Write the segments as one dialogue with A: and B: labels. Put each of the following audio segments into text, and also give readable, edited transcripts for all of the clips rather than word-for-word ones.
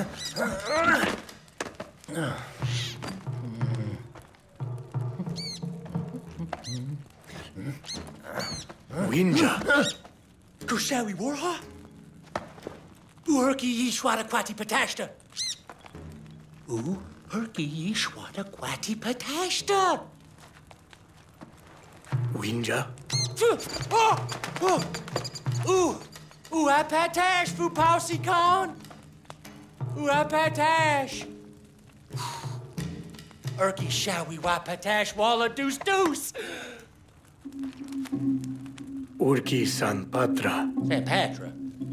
A: Winja.
B: Kushawi Warha? Urki Yishwata Kwati Patashta. Urki Yishwata Kwati Patashta.
A: Winja.
B: Apatash Fupausi Khan. Apatash. Urki Shawi Wapatash Walla Deuce Deuce.
A: Urki San Patra.
B: San Patra.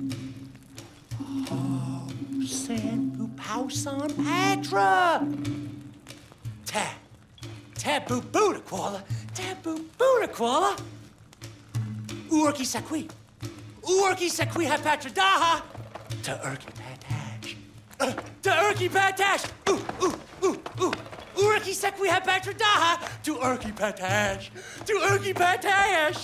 B: Oh, San Pupau San Patra. Tabu Buddha Kuala. Tabu Buddha Kuala. Urki Sakwi. Urki Sakwi Hapatra Daha. To Urki Patash. To Urki Patash. Urki Sakwi Hapatra Daha. To Urki Patash. To Urki Patash.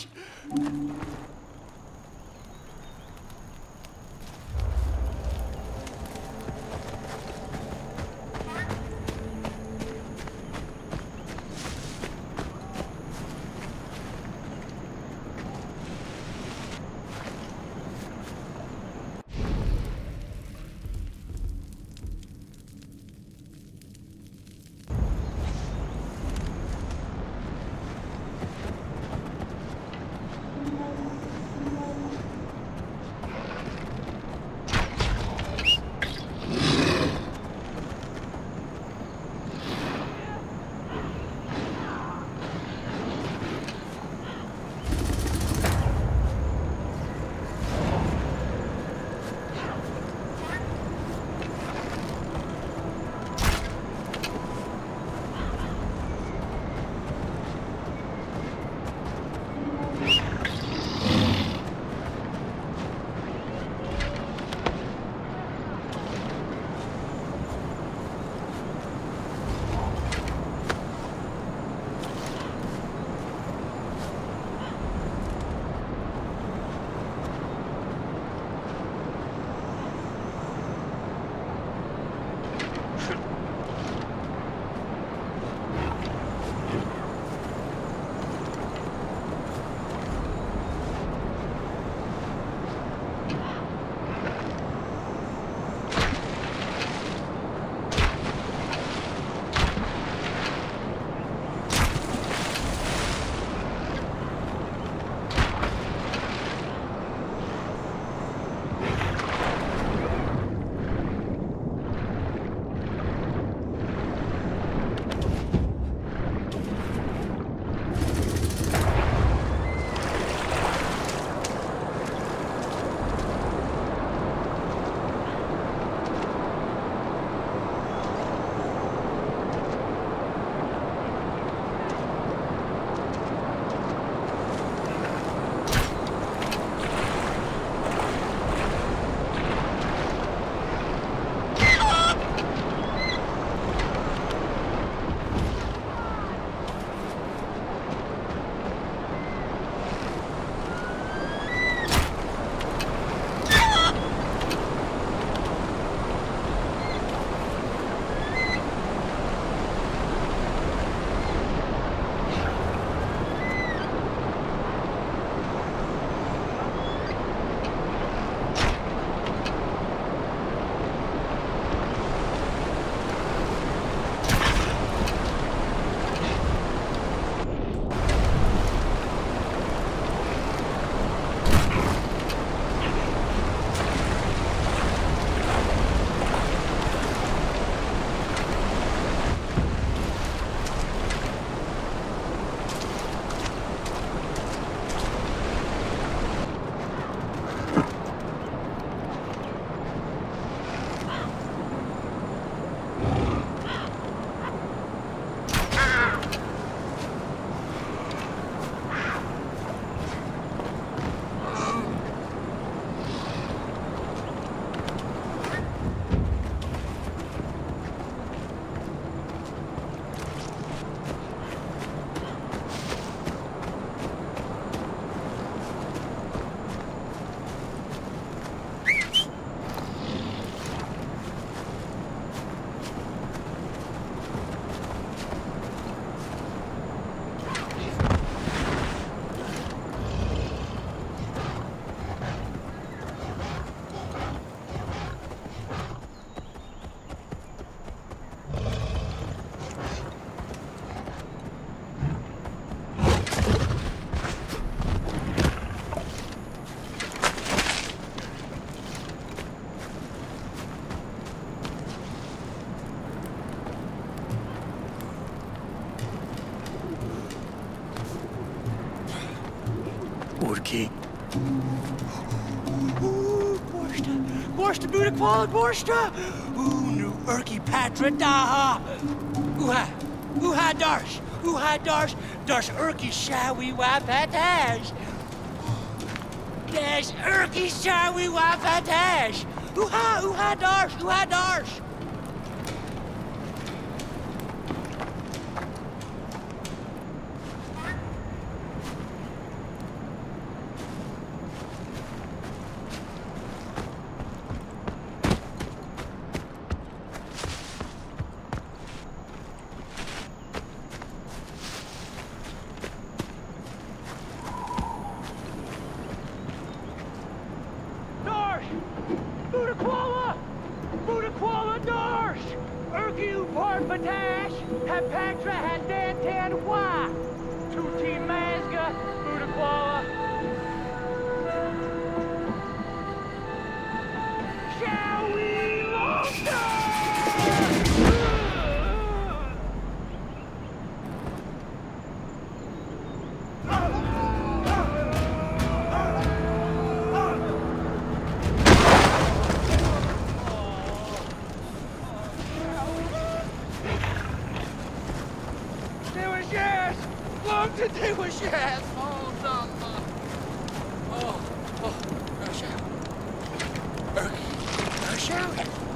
A: Urki.
B: Gorsta Buddha Kuala Gorsta. Nu Urki Patra Daha. Uha Darsh. Uha Darsh. Darsh Urki Shawi Wapatash. Dash Urki Shawi Wapatash. Uha Darsh. Uha Darsh. Buddha Kuala Darsh! Urki Upar Patash! Hapatra Hadantan Wa! Tuti Mazga! Buddha Kuala! Shall we They were yes. Oh no. Oh. Now shall. Urki. Now shall.